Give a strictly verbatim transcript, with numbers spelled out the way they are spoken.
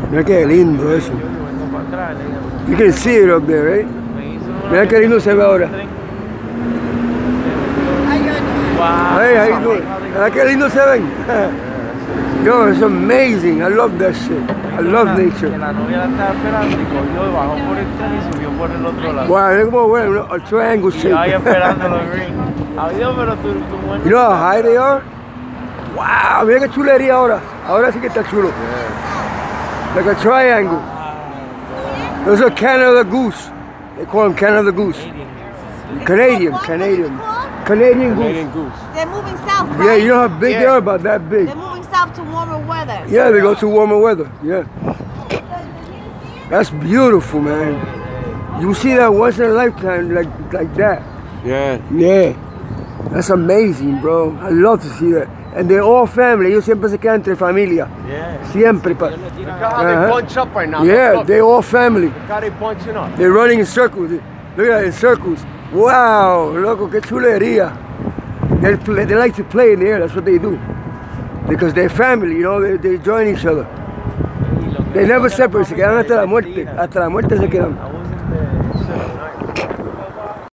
Mira qué lindo eso. You can see it up there, right? Mira qué lindo se ve ahora. Hey, how you doing? Mira qué lindo se ven. Yo, it's amazing. I love that shit. I love nature. La novia la estaba esperando y cogió, bajó por el tren y subió por el otro lado. Wow, es como bueno, a triangle shape. Y ahí esperando los rings. Adiós, pero tu, tu muerte. You know how high they are? Wow, mira qué chulería ahora. Ahora sí que está chulo. Like a triangle. Those are Canada goose. They call them Canada goose. Canadian, Canadian. Canadian goose. Canadian goose. They're moving south, right? Yeah, you know how big Yeah. they are? About that big. They're moving south to warmer weather. Yeah, they go to warmer weather. Yeah. That's beautiful, man. You see that once in a lifetime, like like that. Yeah. Yeah. That's amazing, bro. I love to see that. And they're all family. Ellos siempre se quedan entre familia. Yeah. Siempre. Pa. Look at how they Uh-huh. bunch up right now. Yeah, Look, they're all family. look how they bunching up. They're running in circles. Look at that, in circles. Wow, loco, qué chulería. They, play, they like to play in the air, that's what they do. Because they're family, you know, they, they join each other. They never separate, se quedan hasta la muerte. Hasta la muerte se quedan.